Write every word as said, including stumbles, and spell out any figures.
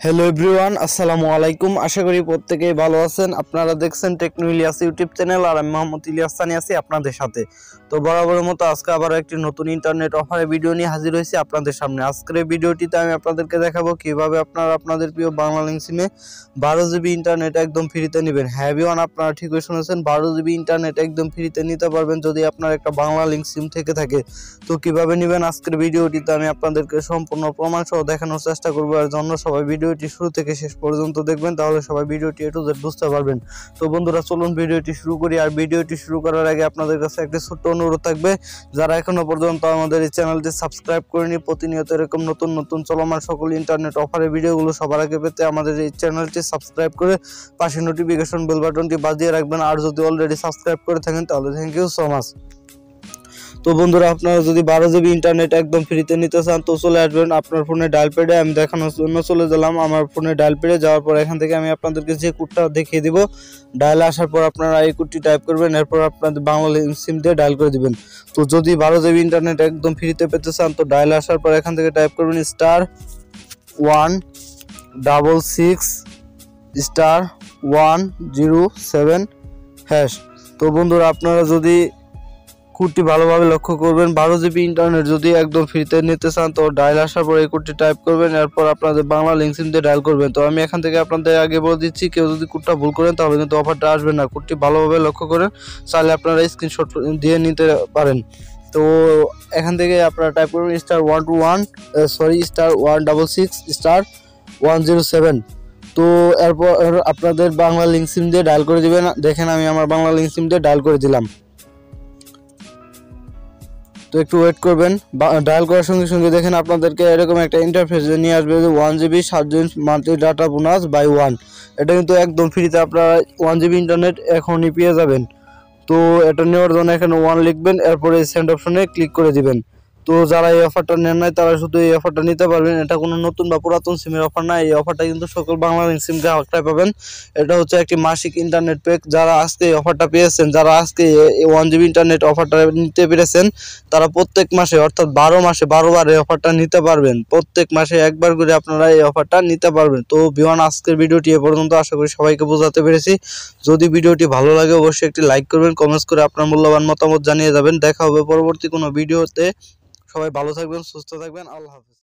Hello everyone, আসসালামু আলাইকুম। আশা করি প্রত্যেকেই ভালো আছেন। আপনারা দেখছেন টেকনো ইলিয়াস ইউটিউব চ্যানেল, আর আমি মোহাম্মদ ইলিয়াস সানি আছি আপনাদের সাথে। তো বরাবরের মতো আজকে আবার একটি নতুন ইন্টারনেট অফারের ভিডিও নিয়ে হাজির হয়েছি আপনাদের সামনে। আজকের এই ভিডিওটিতে আমি আপনাদেরকে দেখাবো কিভাবে আপনারা আপনাদের প্রিয় বাংলা লিঙ্ক সিমে বারো জিবি ইন্টারনেট একদম ফ্রিতে নেবেন। হ্যাঁ এভরিওয়ান, আপনারা ঠিকই শুনেছেন, বারো জিবি ইন্টারনেট একদম ফ্রিতে নিতে পারবেন যদি আপনার একটা বাংলা লিঙ্ক সিম থেকে থাকে। তো কিভাবে নেবেন আজকের ভিডিওটিতে আমি আপনাদেরকে সম্পূর্ণ প্রমাণ সহ দেখানোর চেষ্টা করবো। এর জন্য সবাই ভিডিওটি শুরু থেকে শেষ পর্যন্ত দেখবেন, তাহলে সবাই ভিডিওটি এ টু জেড বুঝতে পারবেন। তো বন্ধুরা, চলুন ভিডিওটি শুরু করি। আর ভিডিওটি শুরু করার আগে আপনাদের কাছে একটি ছোট্ট অনুরোধ থাকবে, যারা এখনো পর্যন্ত আমাদের এই চ্যানেলটি সাবস্ক্রাইব করেনি, প্রতিনিয়ত এরকম নতুন নতুন চলমান সকল ইন্টারনেট অফারের ভিডিওগুলো সবার আগে পেতে আমাদের এই চ্যানেলটি সাবস্ক্রাইব করে পাশে নোটিফিকেশন বেল বাটনটি বাজিয়ে রাখবেন। আর যদি অলরেডি সাবস্ক্রাইব করে থাকেন তাহলে থ্যাংক ইউ সো মাচ। তো বন্ধুরা, আপনারা যদি বারো জিবি ইন্টারনেট একদম ফ্রিতে নিতে চান তো চলে আসবেন আপনার ফোনে ডায়াল প্যাডে। আমি দেখানোর জন্য চলে গেলাম আমার ফোনে ডায়াল প্যাডে। যাওয়ার পর এখান থেকে আমি আপনাদেরকে যে কোডটা দেখিয়ে দিব, ডায়ালে আসার পর আপনারা এই কোডটি টাইপ করবেন, এরপর আপনাদের বাংলা সিম দিয়ে ডায়াল করে দিবেন। তো যদি বারো জিবি ইন্টারনেট একদম ফ্রিতে পেতে চান তো ডায়ালে আসার পর এখান থেকে টাইপ করবেন star one double six star one zero seven hash. তো বন্ধুরা, আপনারা যদি কোডটি ভালোভাবে লক্ষ্য করবেন, বারো জিবি ইন্টারনেট যদি একদম ফ্রিতে নিতে চান তো ডায়াল আসার পর এই কোডটি টাইপ করবেন, এরপর আপনাদের বাংলা লিঙ্ক সিম দিয়ে ডায়াল করবেন। তো আমি এখান থেকে আপনাদের আগে বলে দিচ্ছি, কেউ যদি কোডটা ভুল করেন তাহলে কিন্তু অফারটা আসবে না। কোডটি ভালোভাবে লক্ষ্য করেন, চাইলে আপনারা স্ক্রিনশট দিয়ে নিতে পারেন। তো এখান থেকে আপনারা টাইপ করবেন star one two one sorry star one double six star one zero seven. তো এরপর আপনাদের বাংলা লিঙ্ক সিম দিয়ে ডায়াল করে দিবেন। দেখেন আমি আমার বাংলা লিঙ্ক সিম দিয়ে ডায়াল করে দিলাম। তো একটু ওয়েট করবেন। ডায়াল করার সঙ্গে সঙ্গে দেখেন আপনাদেরকে এরকম একটা ইন্টারফেস নিয়ে আসবে, ওয়ান জিবি সাত দিন monthly data bonus buy one. এটা কিন্তু একদম ফ্রিতে আপনারা ওয়ান জিবি ইন্টারনেট এখনই পেয়ে যাবেন। তো এটা নেওয়ার জন্য এখানে ওয়ান লিখবেন, এরপরে সেন্ড অপশনে ক্লিক করে দিবেন। তো যারা এই অফারটা নেন নাই তারা শুধু এই অফারটা নিতে পারবেন। এটা কোনো নতুন বা পুরাতন সিমের অফার না, এই অফারটা কিন্তু সকল বাংলা সিম গ্রাহকরাই পাবেন। এটা হচ্ছে একটি মাসিক ইন্টারনেট প্যাক। যারা আজকে এই অফারটা পেয়েছেন, যারা আজকে ওয়ান জিবি ইন্টারনেট অফারটা নিতে পেরেছেন, তারা প্রত্যেক মাসে অর্থাৎ বারো মাসে বারো বার এই অফারটা নিতে পারবেন। প্রত্যেক মাসে একবার করে আপনারা এই অফারটা নিতে পারবেন। তো ভিউয়ান, আজকের ভিডিওটি এ পর্যন্ত। আশা করি সবাইকে বোঝাতে পেরেছি। যদি ভিডিওটি ভালো লাগে অবশ্যই একটি লাইক করবেন, কমেন্টস করে আপনার মূল্যবান মতামত জানিয়ে যাবেন। দেখা হবে পরবর্তী কোনো ভিডিওতে। সবাই ভালো থাকবেন, সুস্থ থাকবেন। আল্লাহ হাফেজ।